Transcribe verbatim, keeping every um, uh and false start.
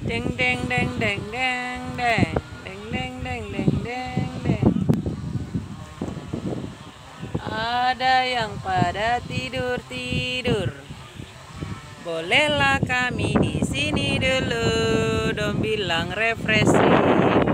Deng deng deng deng deng deng deng deng deng deng deng deng. Ada yang pada tidur-tidur. Bolehlah kami di sini dulu, dong bilang refreshing.